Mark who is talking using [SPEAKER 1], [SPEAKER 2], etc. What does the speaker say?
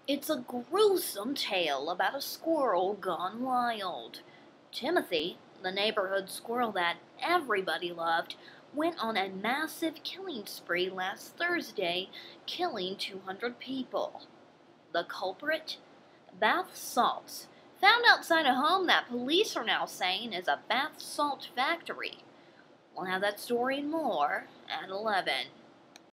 [SPEAKER 1] It's a gruesome tale about a squirrel gone wild. Timothy, the neighborhood squirrel that everybody loved, went on a massive killing spree last Thursday, killing 200 people. The culprit? Bath salts, found outside a home that police are now saying is a bath salt factory. We'll have that story and more at 11.